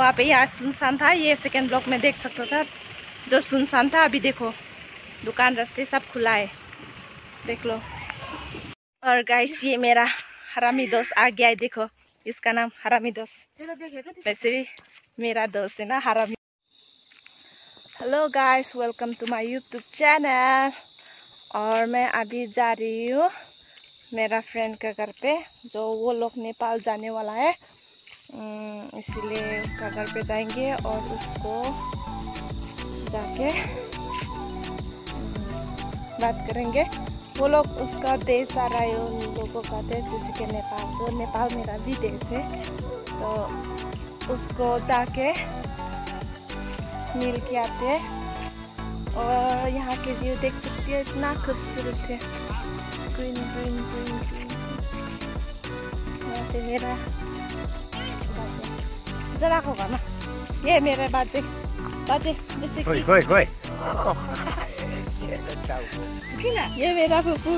वहाँ पे यहाँ सुनसान था, ये सेकेंड ब्लॉक में देख सकते था जो सुनसान था। अभी देखो दुकान रास्ते सब खुला है, देख लो। और गाइस ये मेरा हरामी दोस्त आ गया है, देखो इसका नाम हरामी दोस्त। वैसे भी मेरा दोस्त है ना हरामी। Hello guys, welcome to my YouTube channel. और मैं अभी जा रही हूँ मेरा फ्रेंड के घर पे, जो वो लोग नेपाल जाने वाला है, इसीलिए उसका घर पे जाएंगे और उसको जाके बात करेंगे। वो लोग उसका देश जा रहा है, उन लोगों का देश जैसे कि नेपाल, जो नेपाल मेरा भी देश है, तो उसको जाके मिल के आते हैं। और यहाँ के व्यू देख सकती है, इतना खूबसूरत है, ग्रीन ग्रीन ग्रीन ग्रीन। यहाँ पे मेरा बाजे जरा होगा ना, ये मेरे बाजे बाजे जैसे कि ये मेरा फूफू।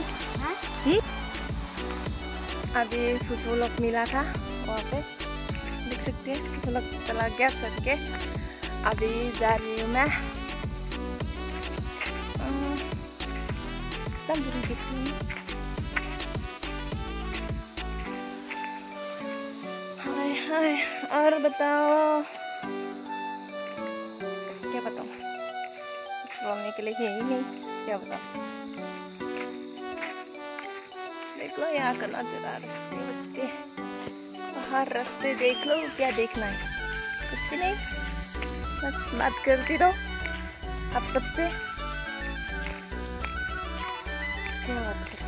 अभी फूफू लोग मिला था वहाँ पे, देख सकते हैं फूफू लोग चला गया चढ़ के। अभी जा रही हूँ मैं, हाय हाय। और बताओ क्या बताऊँ, कुछ बोलने के लिए है ही नहीं, क्या बताऊँ। देख लो यहाँ का नजारा, रास्ते वस्ते, बाहर रास्ते देख लो, क्या देखना है, कुछ भी नहीं, बस बात करती रहो आप सबसे। क्या बात करें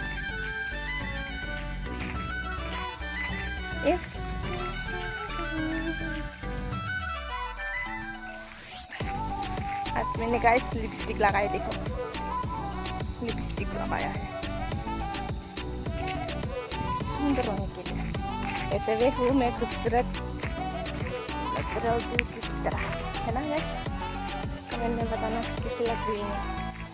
इस आज मैंने गाइस लिपस्टिक लगाया, देखो लिपस्टिक लगाया है सुंदर होने के लिए। ऐसे भी हूँ मैं खूबसूरत नेचुरल ब्यूटी की तरह, है ना गाइस? कमेंट में बताना कैसी लग रही है।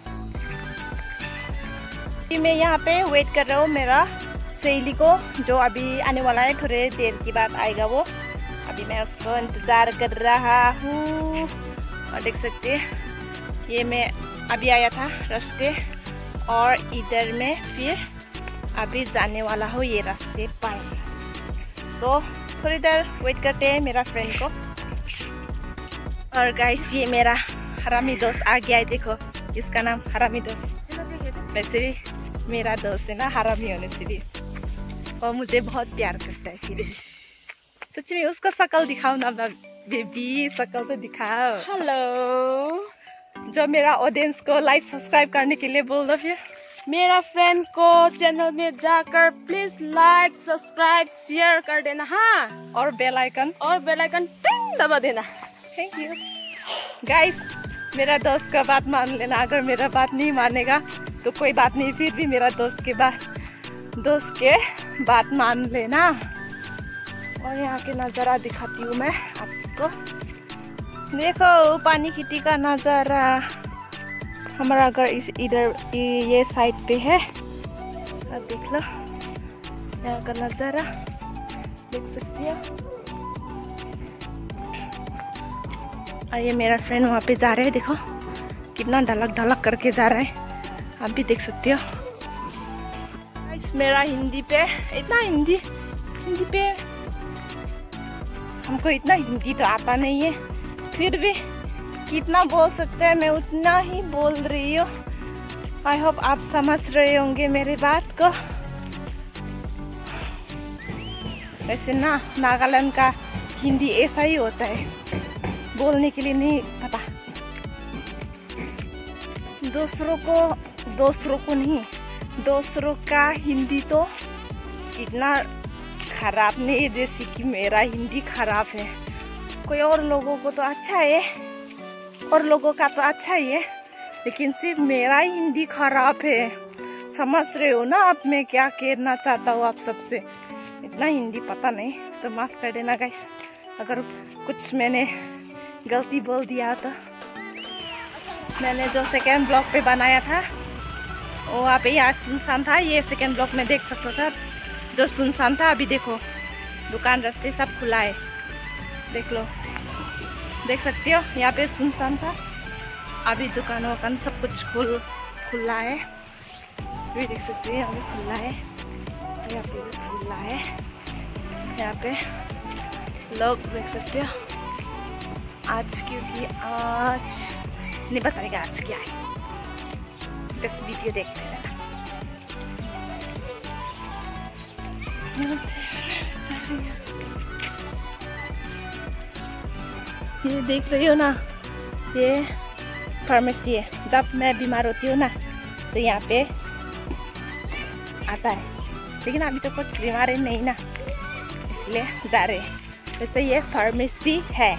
मैं यहाँ पे वेट कर रहा हूँ मेरा सहेली को, जो अभी आने वाला है, थोड़े देर के बाद आएगा वो। अभी मैं उसको इंतज़ार कर रहा हूँ। और देख सकते हैं ये मैं अभी आया था रास्ते, और इधर में फिर अभी जाने वाला हूँ ये रास्ते पर। तो थोड़ी देर वेट करते हैं मेरा फ्रेंड को। और गाइस ये मेरा हरामी दोस्त आ गया है, देखो इसका नाम हरामी दोस्त। वैसे भी मेरा दोस्त है ना हरामी होने से भी, और मुझे बहुत प्यार करता है। फिर सच में उसका शकल दिखाओ ना बेबी, शकल तो दिखाओ। हेलो, जो मेरा ऑडियंस को लाइक सब्सक्राइब करने के लिए बोल दो। फिर मेरा फ्रेंड को चैनल में जाकर प्लीज लाइक सब्सक्राइब शेयर कर देना, हाँ, और बेल आइकन टिंग दबा देना। थैंक यू गाइस, मेरा दोस्त का बात मान लेना। अगर मेरा बात नहीं मानेगा तो कोई बात नहीं, फिर भी मेरा दोस्त के बात मान लेना। और यहाँ के नज़ारा दिखाती हूँ मैं आपको, देखो पानी खेती का नज़ारा। हमारा घर इस इधर ये साइड पे है, अब देख लो यहाँ का नज़ारा, देख सकती हो। और ये मेरा फ्रेंड वहाँ पे जा रहे हैं, देखो कितना ढलक ढलक करके जा रहा है, आप भी देख सकते हो। मेरा हिंदी पे इतना हिंदी पे हमको इतना हिंदी तो आता नहीं है, फिर भी कितना बोल सकते हैं मैं उतना ही बोल रही हूँ। आई होप आप समझ रहे होंगे मेरी बात को। वैसे ना नागालैंड का हिंदी ऐसा ही होता है, बोलने के लिए नहीं पता। दूसरों का हिंदी तो इतना खराब नहीं है जैसे कि मेरा हिंदी खराब है। कोई और लोगों को तो अच्छा है, और लोगों का तो अच्छा ही है, लेकिन सिर्फ मेरा ही हिंदी खराब है। समझ रहे हो ना आप मैं क्या कहना चाहता हूँ आप सबसे? इतना हिंदी पता नहीं तो माफ कर देना गाइस, अगर कुछ मैंने गलती बोल दिया तो। मैंने जो सेकेंड ब्लॉक पे बनाया था वो वहाँ पे यहाँ सुनसान था, ये सेकेंड ब्लॉक में देख सकते था जो सुनसान था। अभी देखो दुकान रास्ते सब खुला है, देख लो। देख सकते हो यहाँ पे सुनसान था, अभी दुकान वुकान सब कुछ खुला है। ये देख सकते हो यहाँ पे खुला है, यहाँ पे भी खुला है। यहाँ पे लोग देख सकते हो आज, क्योंकि आज नहीं बताएगा आज क्या है, बस वीडियो देखते रहना। ये देख रही हो ना, ये फार्मेसी है। जब मैं बीमार होती हूँ ना तो यहाँ पे आता है, लेकिन अभी तो कुछ बीमारी नहीं ना, इसलिए जा रहे हैं। वैसे ये फार्मेसी है।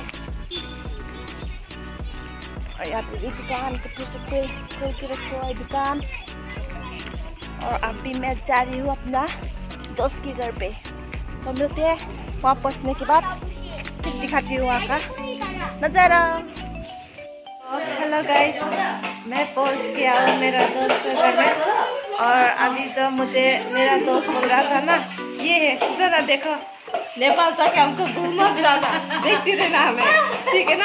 और यहाँ पे दुकान खोल के रखी हुआ है दुकान। और अभी मैं जा रही हूँ अपना दोस्त के घर पे, तो मिलते हैं वहाँ पहुँचने के बाद, फिर दिखाती हूँ वहाँ का नज़ारा। हेलो गाइस, मैं पहुँच गया हूँ मेरा दोस्त के घर में। और अभी जो मुझे मेरा दोस्त बोल रहा था ना, ये है जरा देखो, नेपाल जाके हमको घूमना फिराना, देखती रहना हमें, ठीक है ना।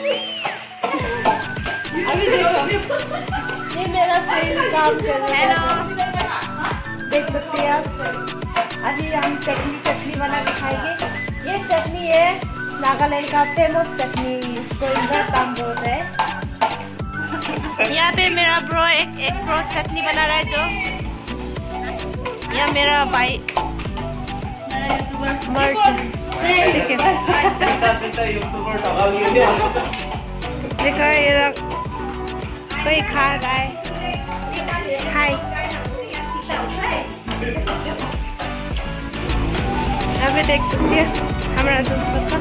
अभी देखो, ये मेरा सही काम कर रहा है। हेलो, देख सकते हैं आप। अभी हम चटनी बना के खाएंगे। ये चटनी है नागालैंड का फेमस चटनी, इसको इंद्रा काम बोलते हैं। यहाँ पे मेरा ब्रो एक ब्रो चटनी बना रहा है, जो यहाँ मेरा भाई देखो, ये कोई खा रहा है। हाय, अभी देख सकते हैं हमारा दोस्त का।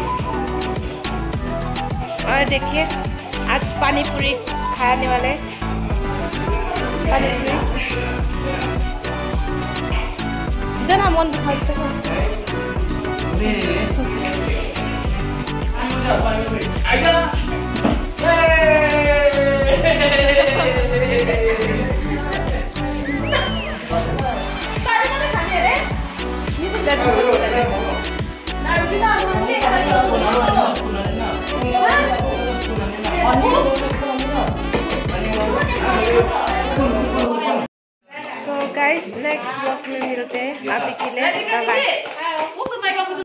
और देखिए आज पानी पूरी खाने वाले, पानी पूरी जना मन दुखाई।